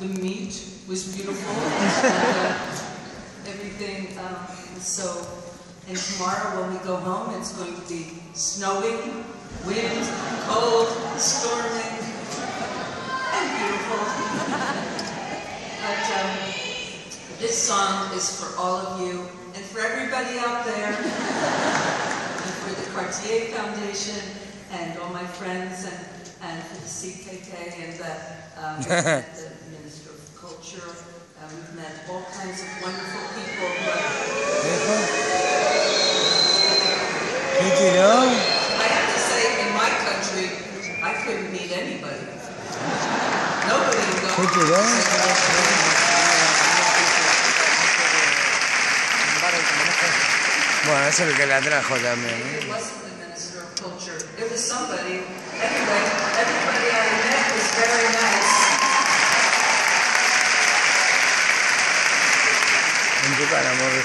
the meat was beautiful. Everything was so. And tomorrow when we go home, it's going to be snowing, wind, cold, storming, and beautiful. But this song is for all of you and for everybody out there, and for the Cartier Foundation and all my friends, and for the CKK and the Minister of Culture. We've met all kinds of wonderful people. I have to say, in my country, I couldn't meet anybody. Nobody Bueno, eso es lo que la trajo también. It wasn't the Minister of Culture. It was somebody. Anyway, everybody I met was very nice. En tu cara, amor,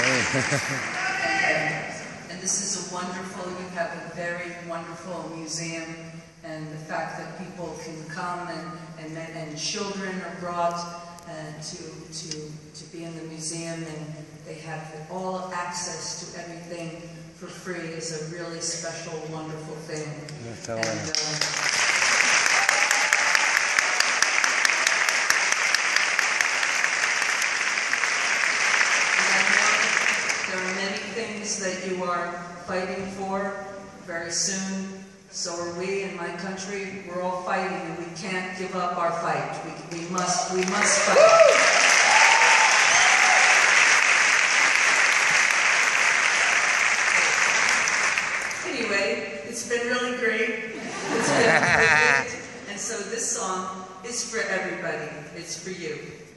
And this is a wonderful, you have a very wonderful museum, and the fact that people can come and children are brought to be in the museum, and they have all access to everything for free is a really special, wonderful thing. There are many things that you are fighting for very soon. So are we in my country. We're all fighting, and we can't give up our fight. We must fight. Anyway, it's been really great. It's been perfect. And so this song is for everybody. It's for you.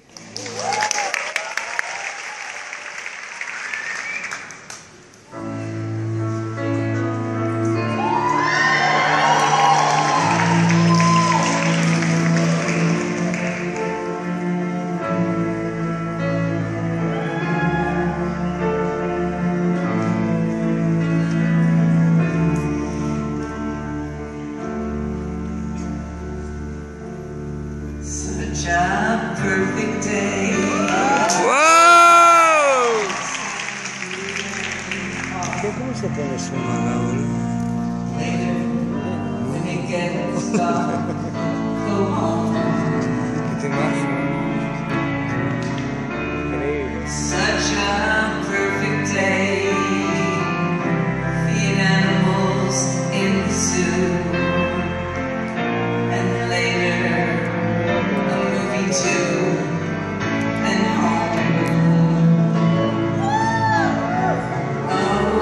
Such a perfect day. ¡Wow! ¿Cómo se pone su mano? Later, when it gets dark, go home. ¿Qué te imaginas? Increíble. Such a perfect day. Feed animals in the zoo. And later, and home.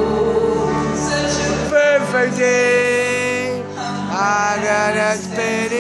Oh, such a Perfect day. I got a